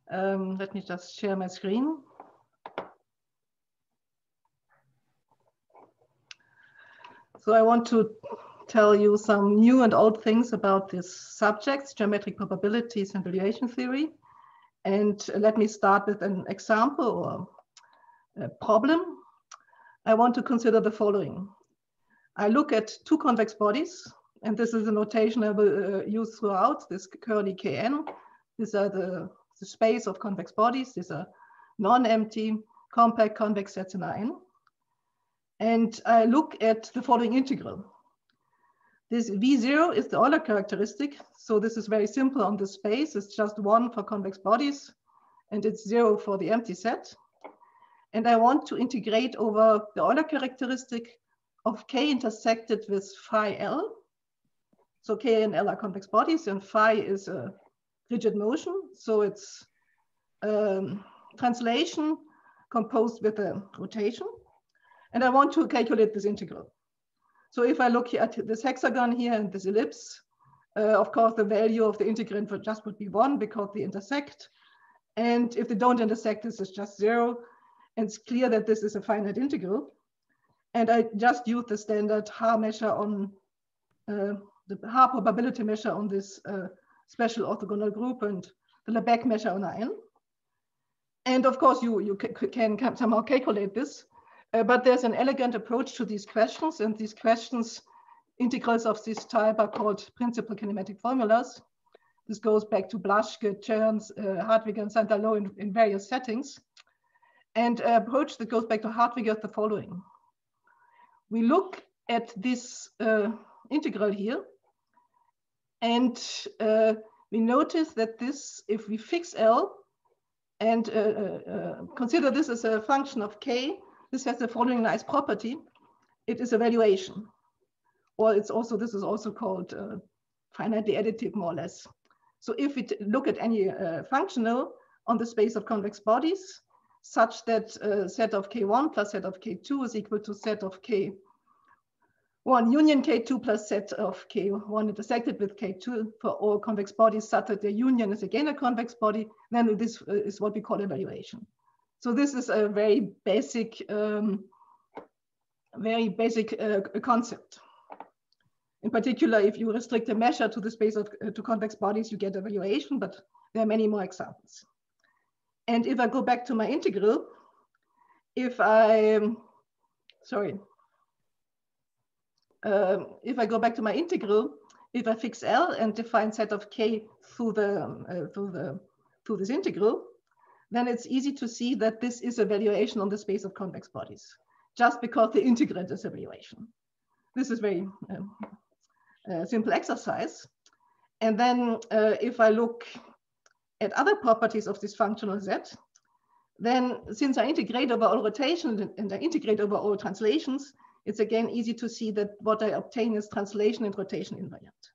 Let me just share my screen. So I want to tell you some new and old things about these subjects, geometric probabilities and valuation theory. And let me start with an example or a problem. I want to consider the following. I look at two convex bodies, and this is a notation I will use throughout, this curly Kn. These are the space of convex bodies. These are non-empty, compact convex sets in Rn. And I look at the following integral. This V0 is the Euler characteristic. So this is very simple on the space. It's just 1 for convex bodies, and it's 0 for the empty set. And I want to integrate over the Euler characteristic of K intersected with phi L. So K and L are convex bodies, and phi is a rigid motion. So it's translation composed with a rotation. And I want to calculate this integral. So if I look at this hexagon here and this ellipse, of course, the value of the integrand would be 1 because they intersect. And if they don't intersect, this is just 0. And it's clear that this is a finite integral. And I just use the standard Haar measure on the Haar probability measure on this special orthogonal group and the Lebesgue measure on Rn. And of course, you can somehow calculate this. But there's an elegant approach to these questions, and these questions, integrals of this type, are called principal kinematic formulas. This goes back to Blaschke, Cherns, Hartwig, and Santalot in various settings. And an approach that goes back to Hartwig is the following. We look at this integral here, and we notice that this, if we fix L and consider this as a function of K, this has the following nice property. It is a valuation, or it's also, this is also called finitely additive, more or less. So if we look at any functional on the space of convex bodies, such that set of K1 plus set of K2 is equal to set of K1 union K2 plus set of K1 intersected with K2 for all convex bodies, such that the union is again a convex body, then this is what we call a valuation. So this is a very basic concept. In particular, if you restrict a measure to the space of to convex bodies, you get a valuation, but there are many more examples. And if I go back to my integral, if I go back to my integral, if I fix L and define set of K through this integral, then it's easy to see that this is a valuation on the space of convex bodies, just because the integrand is a valuation. This is very simple exercise. And then if I look at other properties of this functional Z, then since I integrate over all rotation and I integrate over all translations, it's again easy to see that what I obtain is translation and rotation invariant.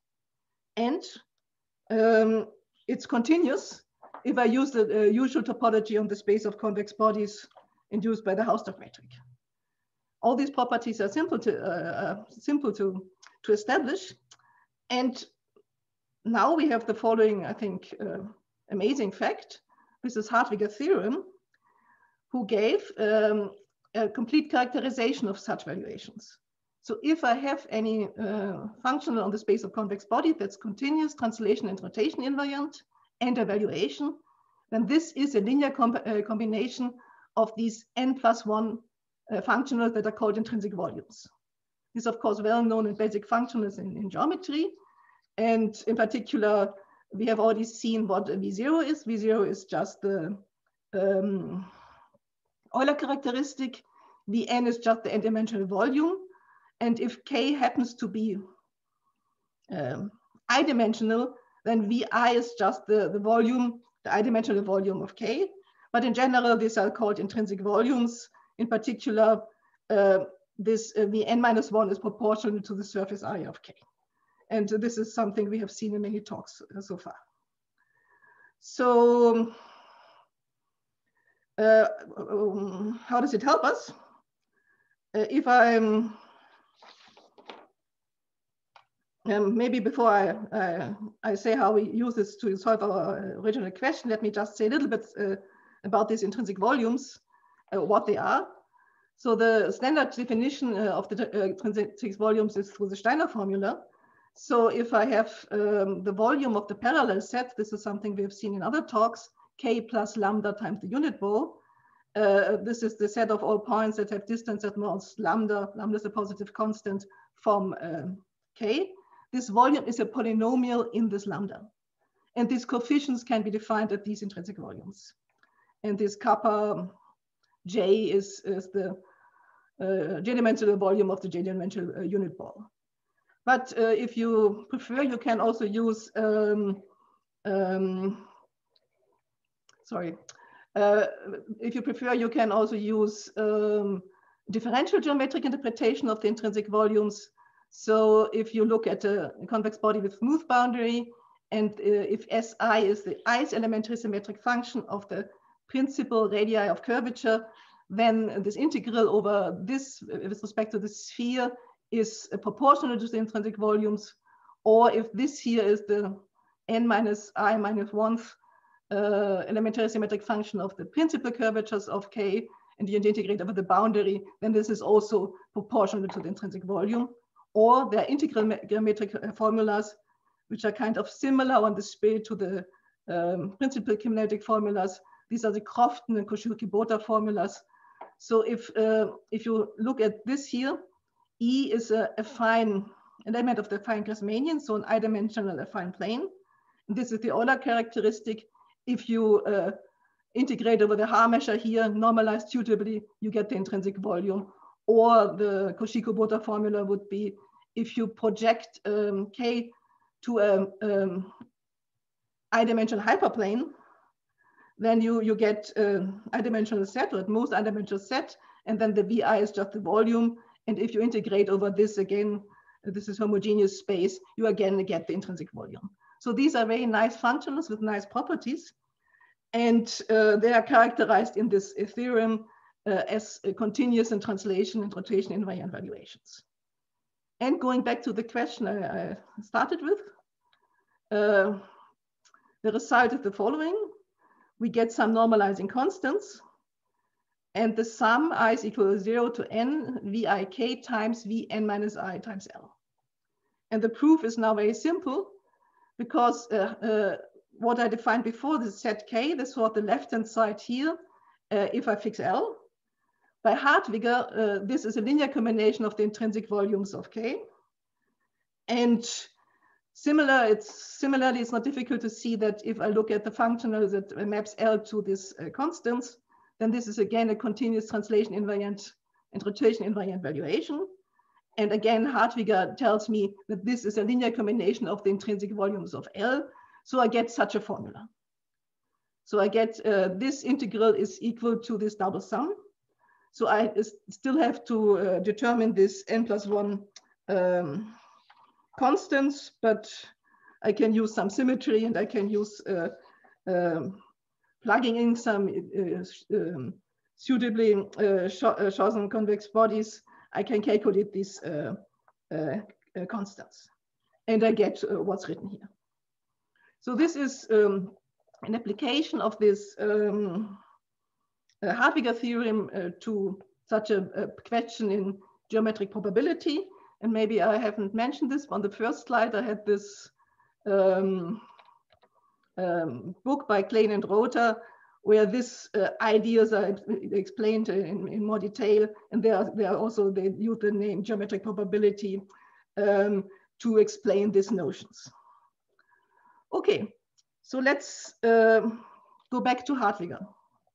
And it's continuous if I use the usual topology on the space of convex bodies induced by the Hausdorff metric. All these properties are simple to establish. And now we have the following, I think, amazing fact. This is Hartwig's theorem, who gave a complete characterization of such valuations. So if I have any functional on the space of convex body that's continuous, translation and rotation invariant, and a valuation, then this is a linear combination of these n+1 functionals that are called intrinsic volumes. This is, of course, well known in basic functionals in geometry. And in particular, we have already seen what V0 is. V0 is just the Euler characteristic. Vn is just the n-dimensional volume. And if K happens to be I-dimensional, then Vi is just the volume, the I-dimensional volume of K. But in general, these are called intrinsic volumes. In particular, this Vn-1 is proportional to the surface area of K. And this is something we have seen in many talks so far. So how does it help us? If I'm maybe before I say how we use this to solve our original question, let me just say a little bit about these intrinsic volumes, what they are. So the standard definition of the intrinsic volumes is through the Steiner formula. So if I have the volume of the parallel set, this is something we've seen in other talks, K plus lambda times the unit ball. This is the set of all points that have distance at most lambda. Lambda is a positive constant from K. This volume is a polynomial in this lambda. And these coefficients can be defined at these intrinsic volumes. And this kappa J is the J-dimensional volume of the J-dimensional unit ball. But if you prefer, you can also use, if you prefer, you can also use differential geometric interpretation of the intrinsic volumes. So if you look at a convex body with smooth boundary, and if SI is the ith elementary symmetric function of the principal radii of curvature, then this integral over this with respect to the sphere is proportional to the intrinsic volumes. Or if this here is the n minus I minus 1th elementary symmetric function of the principal curvatures of K, and you integrate over the boundary, then this is also proportional to the intrinsic volume. Or there are integral geometric formulas, which are kind of similar on the spirit to the principal kinetic formulas. These are the Crofton and Koshiuki-Bota formulas. So if you look at this here, E is a affine element of the affine Grassmannian, so an I-dimensional affine plane. And this is the Euler characteristic. If you integrate over the Haar measure here, normalized suitably, you get the intrinsic volume. Or the Koshiuki-Bota formula would be if you project K to a I-dimensional hyperplane, then you get I-dimensional set, or at most I-dimensional set, and then the VI is just the volume. And if you integrate over this again, this is homogeneous space, you again get the intrinsic volume. So these are very nice functionals with nice properties. And they are characterized in this theorem as continuous in translation and rotation invariant valuations. And going back to the question I started with, the result is the following. We get some normalizing constants, and the sum I is equal to 0 to n VIK times Vn minus I times L. And the proof is now very simple, because what I defined before, this set K, this was the left-hand side here, if I fix L. By Hartwigger, this is a linear combination of the intrinsic volumes of K. And similarly, it's not difficult to see that if I look at the functional that maps L to this constants, then this is again a continuous translation invariant and rotation invariant valuation. And again, Hartwigger tells me that this is a linear combination of the intrinsic volumes of L. So I get such a formula. So I get this integral is equal to this double sum. So I still have to determine this n+1 constants, but I can use some symmetry, and I can use plugging in some suitably chosen convex bodies. I can calculate these constants, and I get what's written here. So this is an application of this Hartwigger theorem to such a question in geometric probability. And maybe I haven't mentioned this on the first slide. I had this book by Klein and Rother, where these ideas are explained in more detail. And they use the name geometric probability to explain these notions. Okay, so let's go back to Hartwigger.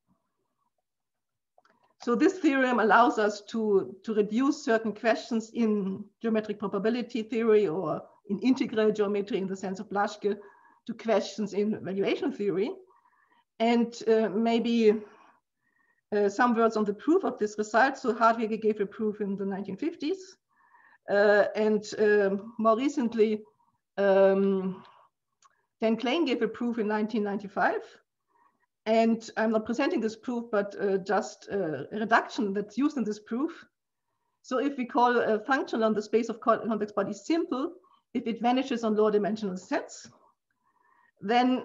So this theorem allows us to reduce certain questions in geometric probability theory or in integral geometry in the sense of Blaschke to questions in valuation theory. And maybe some words on the proof of this result. So Hartwigger gave a proof in the 1950s. And more recently, Dan Klein gave a proof in 1995. And I'm not presenting this proof, but just a reduction that's used in this proof. So if we call a function on the space of convex bodies simple, if it vanishes on lower dimensional sets, then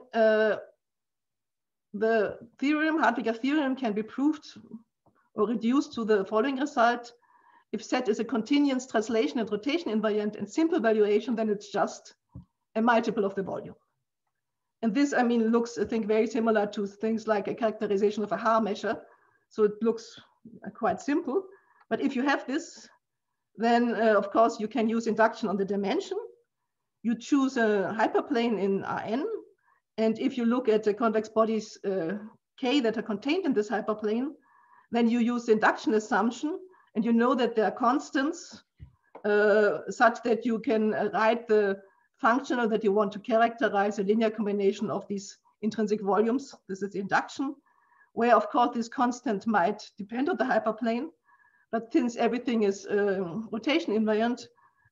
the theorem, Hartwiger theorem, can be proved or reduced to the following result. If Z is a continuous translation and rotation invariant and simple valuation, then it's just a multiple of the volume. And this, I mean, looks, I think, very similar to things like a characterization of a Haar measure. So it looks quite simple. But if you have this, then of course you can use induction on the dimension. You choose a hyperplane in Rn. And if you look at the convex bodies K that are contained in this hyperplane, then you use the induction assumption, and you know that there are constants such that you can write the functional that you want to characterize a linear combination of these intrinsic volumes. This is the induction, where of course this constant might depend on the hyperplane, but since everything is rotation invariant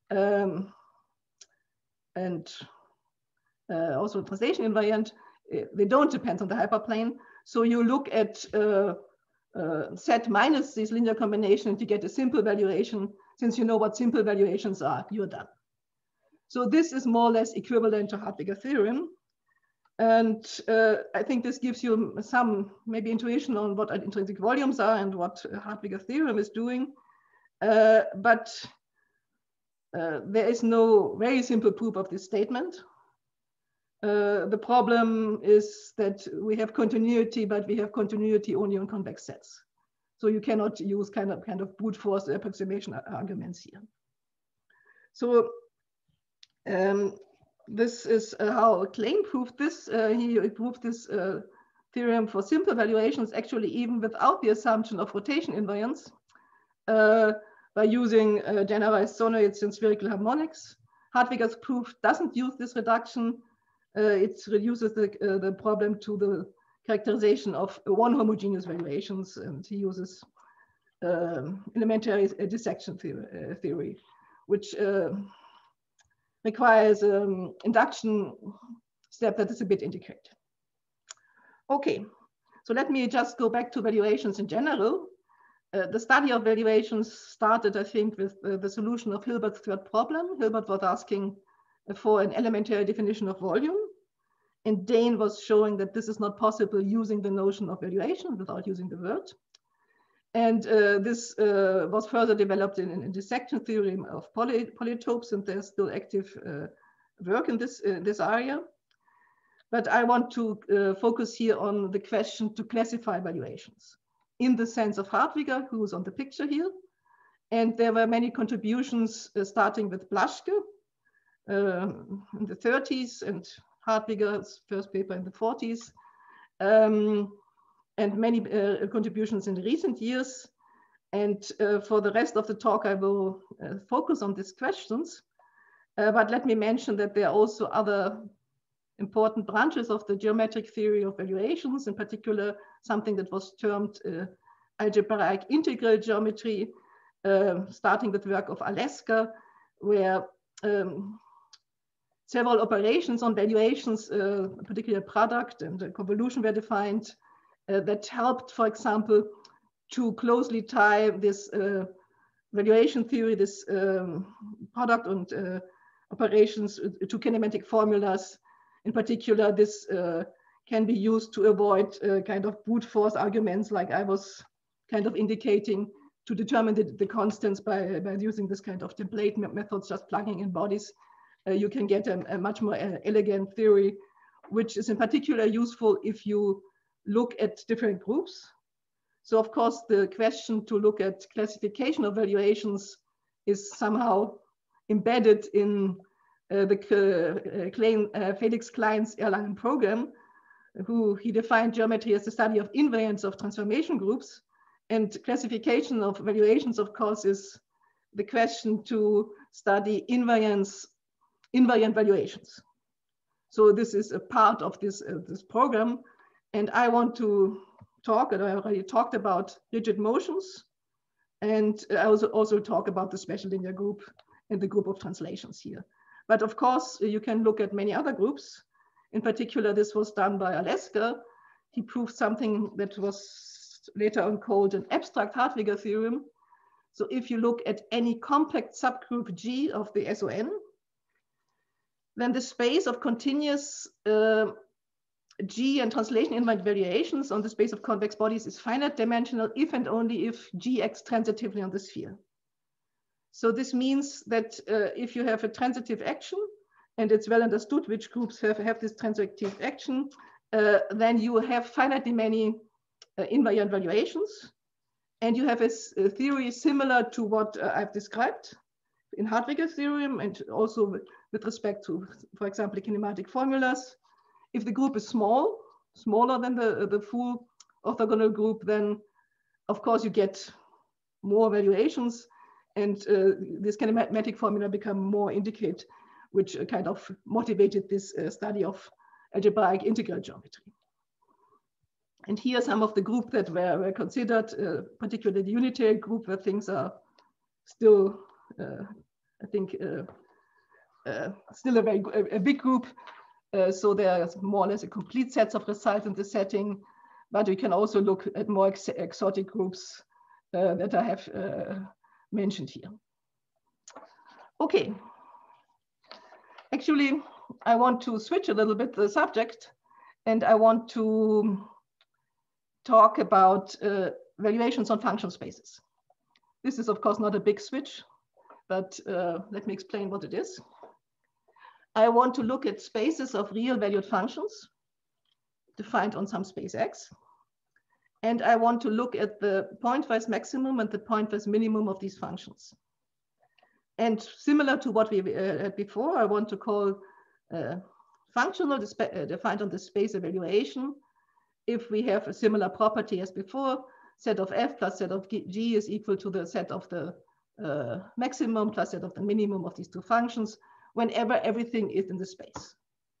and also translation invariant, they don't depend on the hyperplane. So you look at Z minus this linear combination and you get a simple valuation. Since you know what simple valuations are, you're done. So this is more or less equivalent to Hartwiger theorem. And I think this gives you some maybe intuition on what intrinsic volumes are and what Hartwiger theorem is doing. But there is no very simple proof of this statement. The problem is that we have continuity, but we have continuity only on convex sets. So you cannot use kind of brute force approximation arguments here. So this is how Klein proved this. He proved this theorem for simple valuations, actually even without the assumption of rotation invariance, by using generalized sonoids and spherical harmonics. Hartwiger's proof doesn't use this reduction. It reduces the problem to the characterization of one homogeneous valuations, and he uses elementary dissection theory, which requires induction step that is a bit integrated. Okay, so let me just go back to valuations in general. The study of valuations started, I think, with the solution of Hilbert's third problem. Hilbert was asking for an elementary definition of volume, and Dane was showing that this is not possible using the notion of valuation without using the word. And this was further developed in dissection theory of polytopes, and there's still active work in this area. But I want to focus here on the question to classify valuations in the sense of Hartwiger, who is on the picture here. And there were many contributions starting with Blaschke in the 30s and Hartwiger's first paper in the 40s. And many contributions in the recent years. And for the rest of the talk, I will focus on these questions. But let me mention that there are also other important branches of the geometric theory of valuations, in particular, something that was termed algebraic integral geometry, starting with the work of Aleska, where several operations on valuations, particular product and convolution were defined, that helped, for example, to closely tie this valuation theory, this product and operations to kinematic formulas. In particular, this can be used to avoid kind of brute force arguments, like I was kind of indicating, to determine the constants by using this kind of template methods, just plugging in bodies. You can get a much more elegant theory, which is in particular useful if you look at different groups. So of course, the question to look at classification of valuations is somehow embedded in Felix Klein's Erlangen program, who he defined geometry as the study of invariance of transformation groups. And classification of valuations, of course, is the question to study invariant valuations. So this is a part of this program. And I want to talk, and I already talked about rigid motions. And I also talk about the special linear group and the group of translations here. But of course, you can look at many other groups. In particular, this was done by Aleska. He proved something that was later on called an abstract Hartwiger theorem. So if you look at any compact subgroup G of the SON, then the space of continuous G and translation invariant variations on the space of convex bodies is finite dimensional if and only if G acts transitively on the sphere. So this means that if you have a transitive action, and it's well understood which groups have this transitive action, then you have finitely many invariant variations. And you have a theory similar to what I've described in Hartwig's theorem, and also with respect to, for example, kinematic formulas. If the group is smaller than the full orthogonal group, then of course you get more variations, and this kinematic formula become more indicate, which kind of motivated this study of algebraic integral geometry. And here are some of the group that were considered, particularly the unitary group, where things are still, I think, still a big group. So there are more or less a complete sets of results in the setting, but we can also look at more exotic groups that I have mentioned here. Okay. Actually, I want to switch a little bit the subject, and I want to talk about valuations on function spaces. This is, of course, not a big switch, but let me explain what it is. I want to look at spaces of real valued functions defined on some space X. And I want to look at the pointwise maximum and the pointwise minimum of these functions. And similar to what we had before, I want to call functional defined on the space evaluation. If we have a similar property as before, set of F plus set of G is equal to the set of the maximum plus set of the minimum of these two functions, whenever everything is in the space.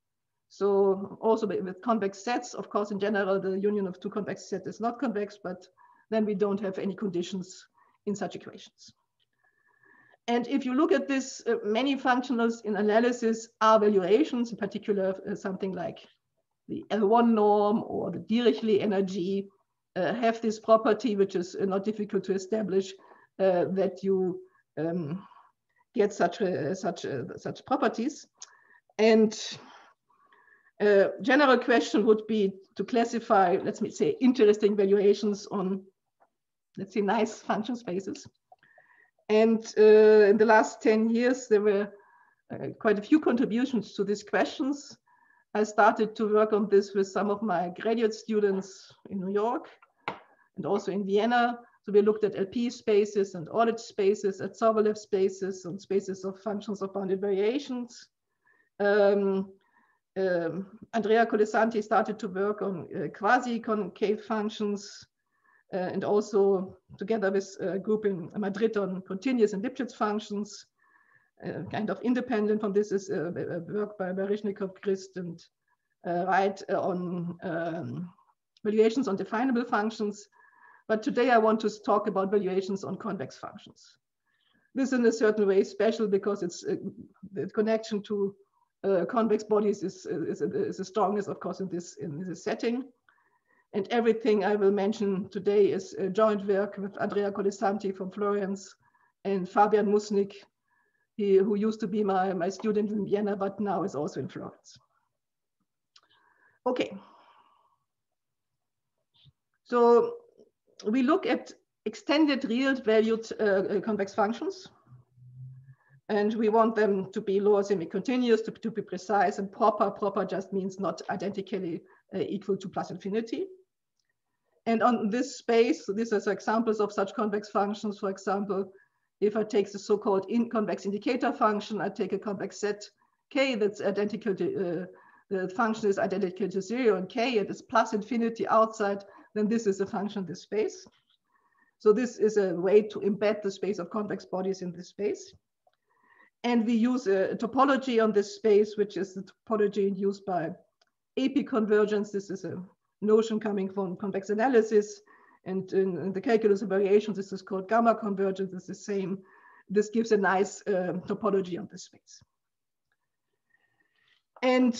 So also with convex sets, of course, in general, the union of two convex sets is not convex, but then we don't have any conditions in such equations. And if you look at this, many functionals in analysis are valuations, in particular something like the L1 norm or the Dirichlet energy have this property, which is not difficult to establish, that you get such properties. And general question would be to classify, let's say, interesting valuations on, let's say, nice function spaces. And in the last 10 years, there were quite a few contributions to these questions. I started to work on this with some of my graduate students in New York and also in Vienna. So we looked at LP spaces and ordered spaces, at Sobolev spaces, and spaces of functions of bounded variations. Andrea Colasanti started to work on quasi-concave functions, and also together with a group in Madrid on continuous and Lipschitz functions. Kind of independent from this is work by Baryshnikov, Christ, and Wright on valuations on definable functions. But today I want to talk about valuations on convex functions. This in a certain way is special because it's the connection to convex bodies is the strongest, of course, in this setting. And everything I will mention today is joint work with Andrea Colasanti from Florence and Fabian Musnik, who used to be my student in Vienna, but now is also in Florence. Okay. So we look at extended real valued convex functions. And we want them to be lower semi-continuous, to be precise, and proper. Proper just means not identically equal to plus infinity. And on this space, these are examples of such convex functions. For example, if I take the so-called convex indicator function, I take a convex set K that's identical to, the function is identical to 0 and K, it is plus infinity outside, then this is a function in this space. So this is a way to embed the space of convex bodies in this space. And we use a topology on this space, which is the topology induced by AP convergence. This is a notion coming from convex analysis. And in the calculus of variations, this is called gamma convergence. It's the same. This gives a nice topology on this space. And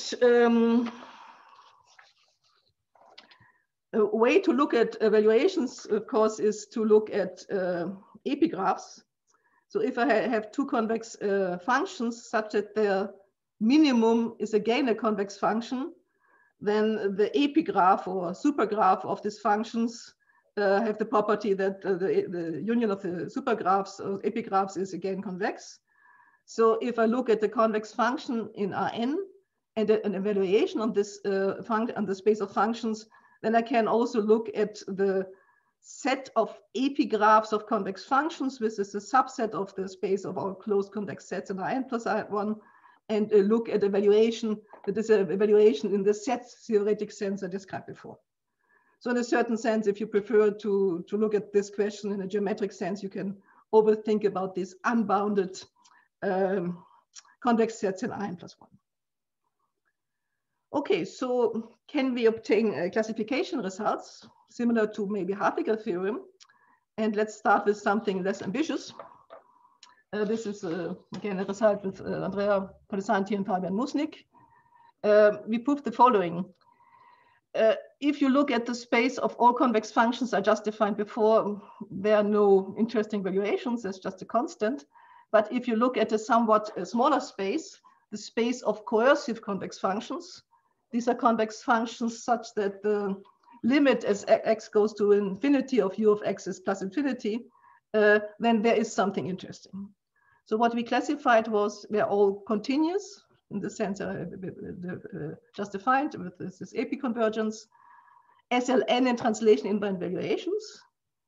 a way to look at evaluations, of course, is to look at epigraphs. So if I have two convex functions such that their minimum is again a convex function, then the epigraph or supergraph of these functions have the property that the union of the supergraphs or epigraphs is again convex. So if I look at the convex function in Rn and an evaluation on this on the space of functions, then I can also look at the set of epigraphs of convex functions, which is a subset of the space of our closed convex sets in Rn plus R1, and look at evaluation, that is an evaluation in the set theoretic sense I described before. So in a certain sense, if you prefer to look at this question in a geometric sense, you can overthink about these unbounded convex sets in Rn plus 1. Okay, so can we obtain classification results similar to maybe Hartiger theorem? And let's start with something less ambitious. This is again a result with Andrea Colasanti and Fabian Musnik. We proved the following. If you look at the space of all convex functions I just defined before, there are no interesting valuations, there's just a constant. But if you look at a somewhat smaller space, the space of coercive convex functions, these are convex functions such that the limit as x goes to infinity of u of x is plus infinity, then there is something interesting. So what we classified was they're all continuous in the sense just defined with this epiconvergence, SLN and translation invariant valuations.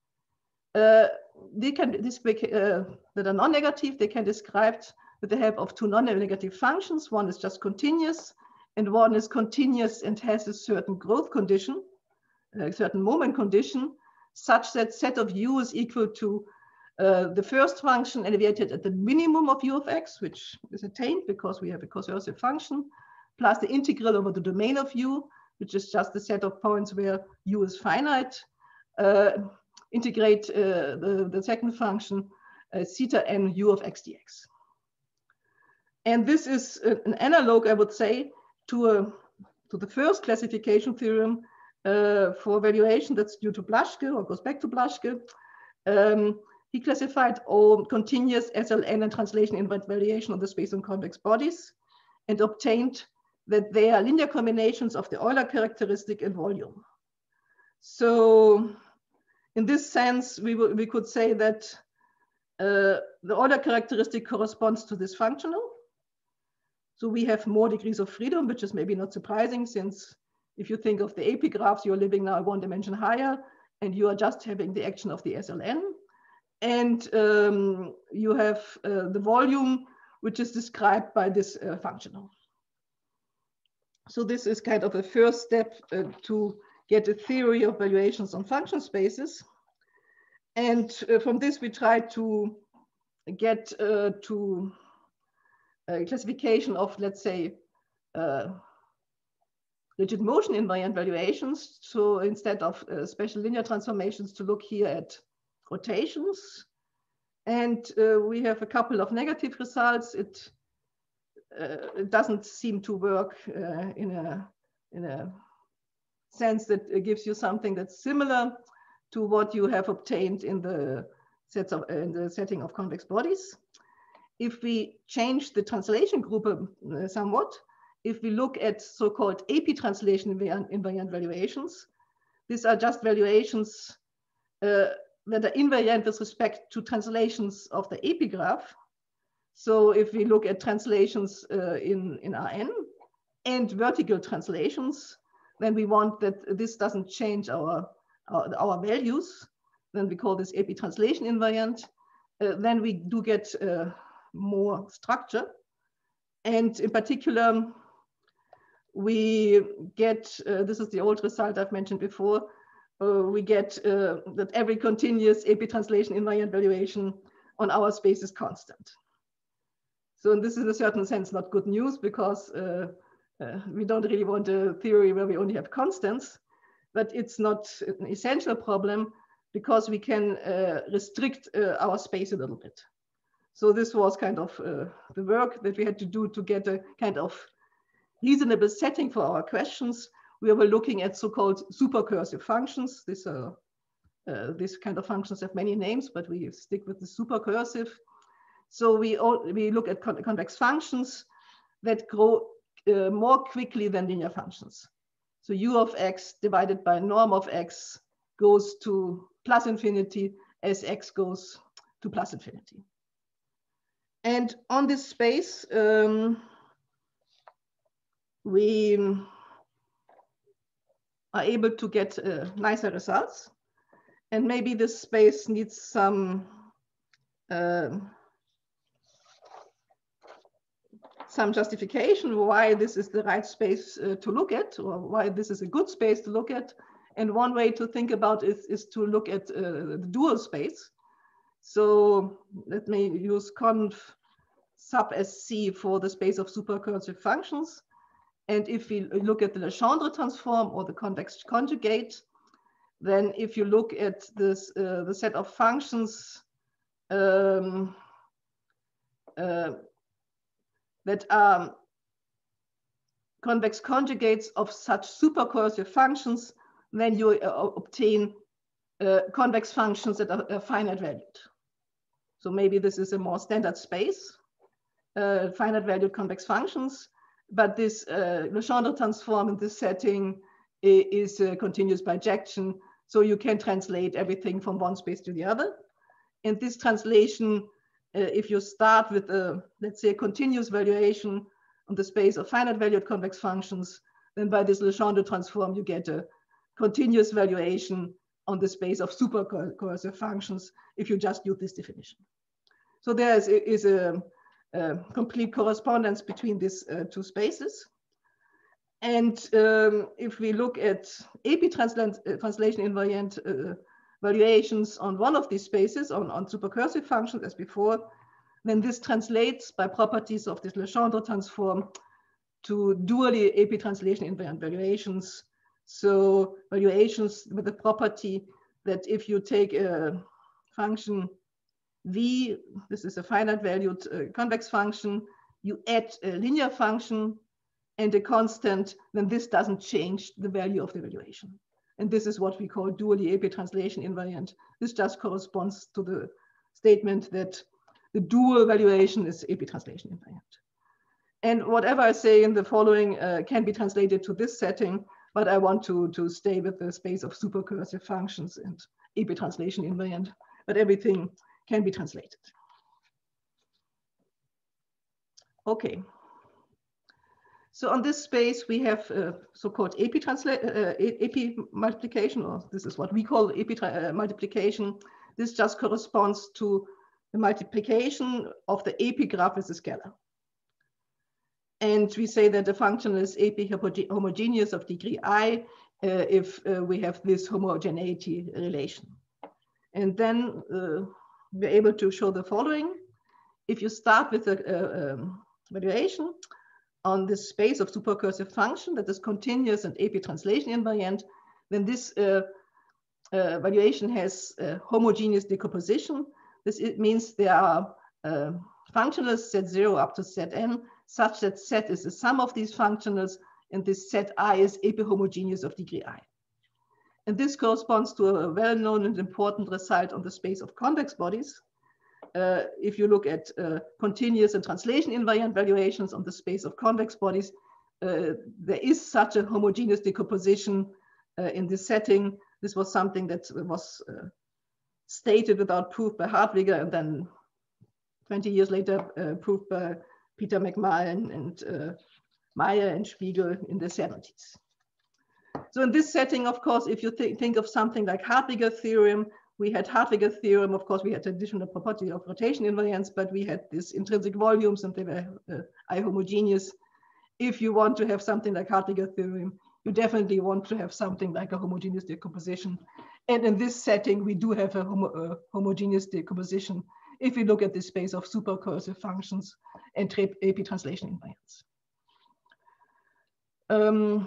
They can that are non-negative, they can be described with the help of two non-negative functions. One is just continuous, and one is continuous and has a certain growth condition, a certain moment condition, such that set of u is equal to the first function elevated at the minimum of u of x, which is attained because we have a coercive function, plus the integral over the domain of u, which is just the set of points where u is finite. Integrate the second function, theta n u of x dx. And this is an analog, I would say, to the first classification theorem for valuation that's due to Blaschke or goes back to Blaschke. He classified all continuous SLN and translation invariant variation of the space of convex bodies and obtained that they are linear combinations of the Euler characteristic and volume. So in this sense, we could say that the Euler characteristic corresponds to this functional. So we have more degrees of freedom, which is maybe not surprising, since if you think of the epigraphs, you're living now one dimension higher, and you are just having the action of the SLN. And you have the volume, which is described by this functional. So this is kind of a first step to get a theory of valuations on function spaces. And from this, we try to get to a classification of, let's say, rigid motion invariant valuations. So instead of special linear transformations, to look here at rotations. And we have a couple of negative results. It doesn't seem to work in a sense that gives you something that's similar to what you have obtained in the setting of convex bodies. If we change the translation group somewhat, if we look at so-called epi-translation invariant valuations, these are just valuations that are invariant with respect to translations of the epigraph. So if we look at translations in Rn and vertical translations, then we want that this doesn't change our values. Then we call this epi-translation invariant. Then we do get more structure. And in particular, we get, this is the old result I've mentioned before, we get that every continuous epi-translation invariant valuation on our space is constant. So this is in a certain sense not good news, because we don't really want a theory where we only have constants, but it's not an essential problem because we can restrict our space a little bit. So this was kind of the work that we had to do to get a kind of reasonable setting for our questions. We were looking at so-called supercursive functions. These kind of functions have many names, but we stick with the supercursive. So we look at convex functions that grow more quickly than linear functions. So u of x divided by norm of x goes to plus infinity as x goes to plus infinity. And on this space, we are able to get nicer results. And maybe this space needs some justification why this is the right space to look at, or why this is a good space to look at. And one way to think about it is to look at the dual space. So let me use conv sub SC for the space of supercursive functions. And if we look at the Legendre transform or the convex conjugate, then if you look at this, the set of functions that are convex conjugates of such supercursive functions, then you obtain convex functions that are finite valued. So maybe this is a more standard space, finite valued convex functions, but this Legendre transform in this setting is continuous bijection. So you can translate everything from one space to the other. And this translation, if you start with let's say a continuous valuation on the space of finite valued convex functions, then by this Legendre transform, you get a continuous valuation on the space of supercursive functions if you just use this definition. So there is a complete correspondence between these two spaces. And if we look at AP translation invariant valuations on one of these spaces, on supercursive functions as before, then this translates by properties of this Legendre transform to dually AP translation invariant valuations. So valuations with the property that if you take a function v, this is a finite valued convex function, you add a linear function and a constant, then this doesn't change the value of the valuation. And this is what we call dually AP translation invariant. This just corresponds to the statement that the dual valuation is AP translation invariant. And whatever I say in the following can be translated to this setting, but I want to stay with the space of supercursive functions and AP translation invariant, but everything can be translated. Okay. So on this space, we have so-called AP multiplication, or this is what we call AP multiplication. This just corresponds to the multiplication of the AP graph with the scalar. And we say that the function is AP homogeneous of degree I if we have this homogeneity relation. And then we're able to show the following. If you start with a valuation on this space of supercursive function that is continuous and AP translation invariant, then this valuation has homogeneous decomposition. This means there are functionals Z0 up to Zn such that Z is the sum of these functionals, and this Zi is epihomogeneous of degree I. And this corresponds to a well-known and important result on the space of convex bodies. If you look at continuous and translation invariant valuations on the space of convex bodies, there is such a homogeneous decomposition in this setting. This was something that was stated without proof by Hartwiger, and then 20 years later proved by Peter McMahon and Meyer and Spiegel in the 70s. So in this setting, of course, if you think of something like Hartwiger theorem, we had Hartwiger theorem, of course, we had additional property of rotation invariance, but we had these intrinsic volumes and they were I homogeneous. If you want to have something like Hartwiger theorem, you definitely want to have something like a homogeneous decomposition. And in this setting, we do have a homogeneous decomposition if we look at the space of supercursive functions and AP translation invariance.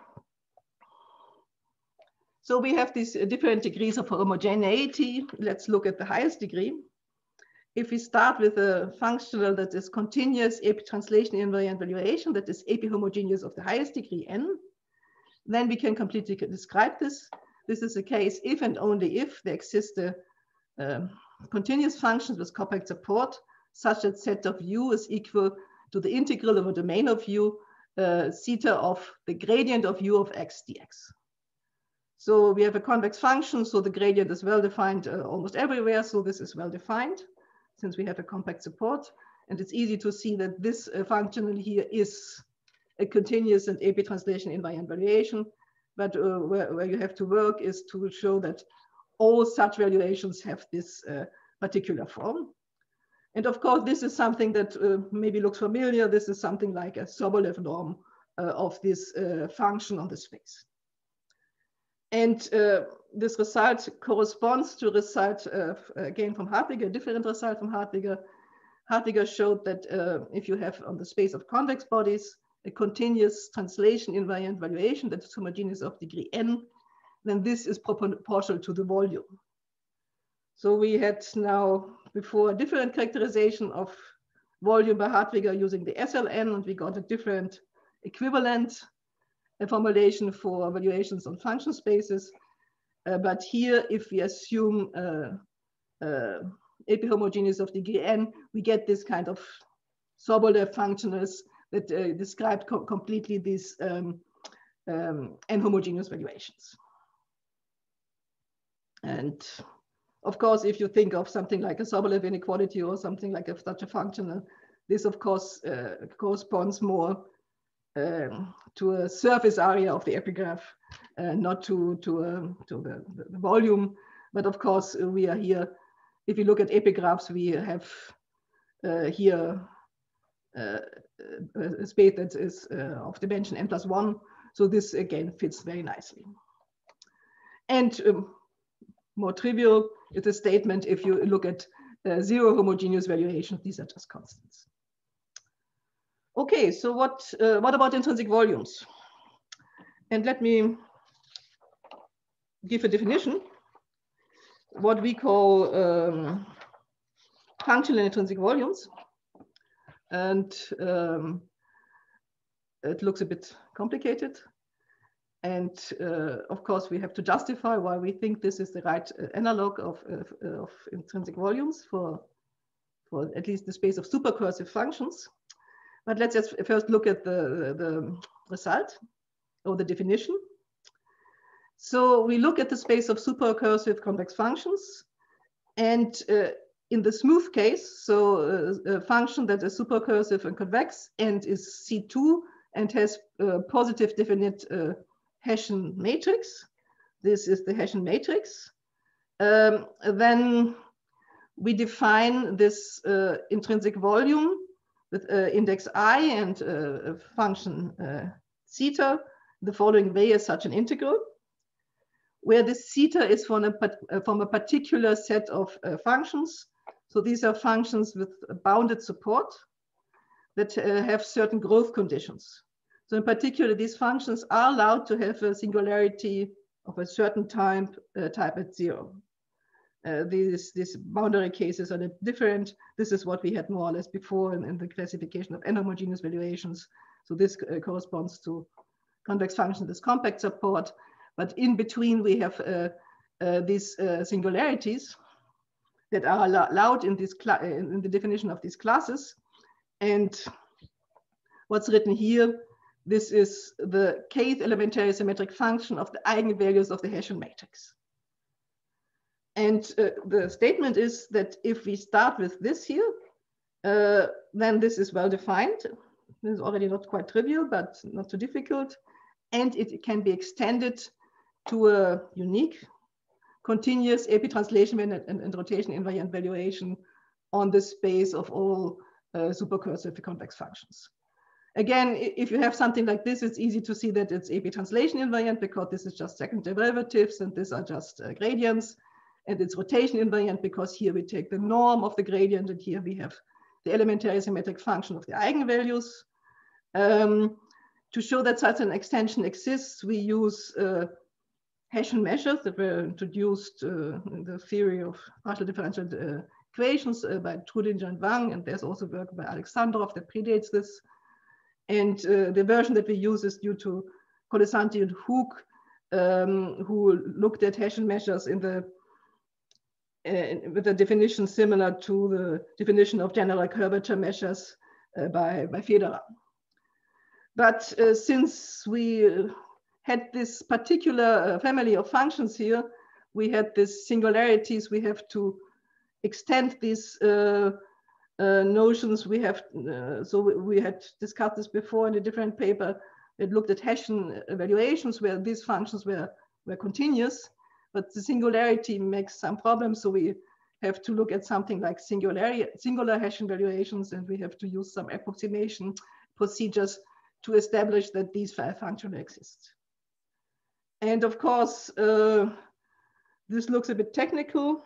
So we have these different degrees of homogeneity. Let's look at the highest degree. If we start with a functional that is continuous AP translation invariant valuation, that is AP homogeneous of the highest degree n, then we can completely describe this. This is the case if and only if there exists a continuous function with compact support such that Z of u is equal to the integral of a domain of u, theta of the gradient of u of x dx. So we have a convex function, so the gradient is well defined almost everywhere. So this is well defined since we have a compact support. And it's easy to see that this function here is a continuous and AP translation invariant valuation. But where you have to work is to show that all such valuations have this particular form. And of course, this is something that maybe looks familiar. This is something like a Sobolev norm of this function on the space. And this result corresponds to a result, again, from Hartwig, a different result from Hartwig. Hartwig showed that if you have on the space of convex bodies a continuous translation invariant valuation that is homogeneous of degree n, then this is proportional to the volume. So we had now before a different characterization of volume by Hartwig using the SLN, and we got a different equivalent formulation for valuations on function spaces. But here, if we assume epihomogeneous of degree n, we get this kind of Sobolev functionals that describe completely these n-homogeneous valuations. And of course, if you think of something like a Sobolev inequality or something like such a functional, this of course corresponds more to a surface area of the epigraph, not to the volume. But of course, we are here, if you look at epigraphs, we have here a space that is of dimension n+1. So this again fits very nicely. And more trivial is a statement if you look at zero homogeneous valuations, these are just constants. Okay, so what about intrinsic volumes? And let me give a definition, what we call functional intrinsic volumes. And it looks a bit complicated. And of course, we have to justify why we think this is the right analog of intrinsic volumes for at least the space of supercursive functions. But let's just first look at the result or the definition. So we look at the space of supercursive convex functions. And in the smooth case, so a function that is supercursive and convex and is C2 and has a positive definite Hessian matrix. This is the Hessian matrix. Then we define this intrinsic volume with index I and a function theta, the following way as such an integral, where this theta is from a particular set of functions. So these are functions with bounded support that have certain growth conditions. So in particular, these functions are allowed to have a singularity of a certain type at 0. These boundary cases are different. This is what we had more or less before in the classification of n-homogeneous valuations. So this corresponds to convex functions with compact support. But in between, we have these singularities that are allowed in the definition of these classes. And what's written here, this is the kth elementary symmetric function of the eigenvalues of the Hessian matrix. And the statement is that if we start with this here, then this is well defined. This is already not quite trivial, but not too difficult. And it can be extended to a unique continuous AP translation and rotation invariant valuation on the space of all supercursive convex functions. Again, if you have something like this, it's easy to see that it's AP translation invariant because this is just second derivatives and these are just gradients. And it's rotation invariant because here we take the norm of the gradient and here we have the elementary symmetric function of the eigenvalues. To show that such an extension exists, we use Hessian measures that were introduced in the theory of partial differential equations by Trudinger and Wang, and there's also work by Alexandrov that predates this. And the version that we use is due to Colasanti and Hooke, who looked at Hessian measures in the with a definition similar to the definition of general curvature measures by Federer. But since we had this particular family of functions here, we had these singularities. We have to extend these notions. We have so we had discussed this before in a different paper. It looked at Hessian evaluations where these functions were continuous, but the singularity makes some problems. So we have to look at something like singular Hessian valuations, and we have to use some approximation procedures to establish that these five functions exist. And of course, this looks a bit technical,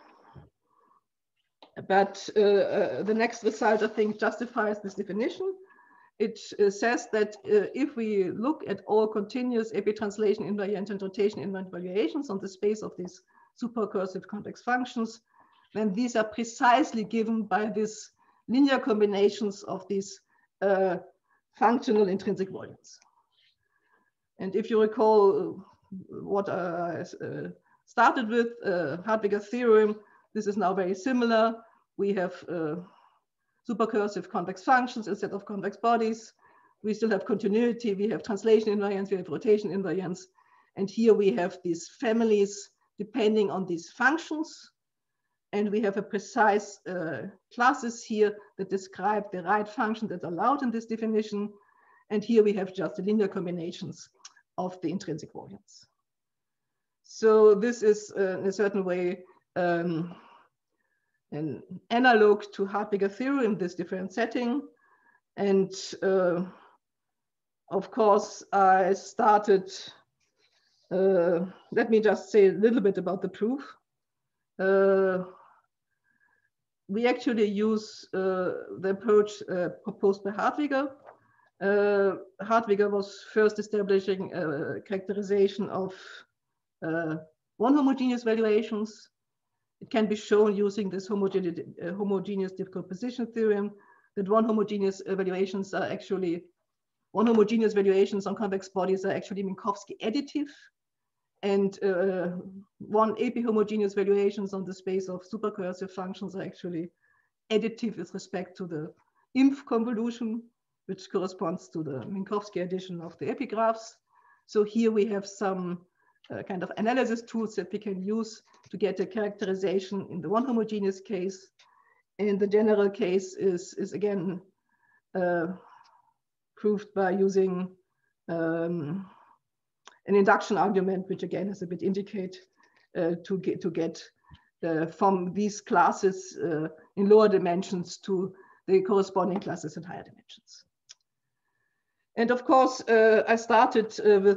but the next result, I think, justifies this definition. It says that if we look at all continuous epitranslation invariant and rotation invariant valuations on the space of these supercursive convex functions, then these are precisely given by these linear combinations of these functional intrinsic volumes. And if you recall what I started with, Hartwiger's theorem, this is now very similar. We have supercursive convex functions instead of convex bodies. We still have continuity. We have translation invariance. We have rotation invariance. And here we have these families depending on these functions. And we have a precise classes here that describe the right function that's allowed in this definition. And here we have just the linear combinations of the intrinsic volumes. So this is in a certain way an analog to Hartwiger theorem in this different setting. And of course, I started, let me just say a little bit about the proof. We actually use the approach proposed by Hartwiger. Hartwiger was first establishing a characterization of non-homogeneous valuations. It can be shown using this homogeneous decomposition theorem that non-homogeneous valuations are actually, non-homogeneous valuations on convex bodies are actually Minkowski additive. And one epihomogeneous valuations on the space of supercursive functions are actually additive with respect to the INF convolution, which corresponds to the Minkowski addition of the epigraphs. So here we have some kind of analysis tools that we can use to get a characterization in the one homogeneous case. And the general case is again proved by using an induction argument, which again is a bit indicate to get from these classes in lower dimensions to the corresponding classes in higher dimensions. And of course, I started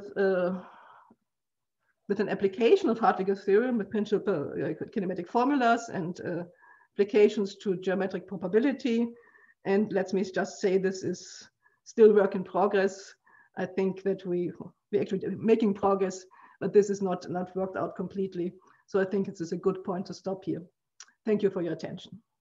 with an application of Hartwiger's theorem with principal kinematic formulas and applications to geometric probability. And let me just say this is still work in progress. I think that we're actually making progress, but this is not worked out completely. So I think it is a good point to stop here. Thank you for your attention.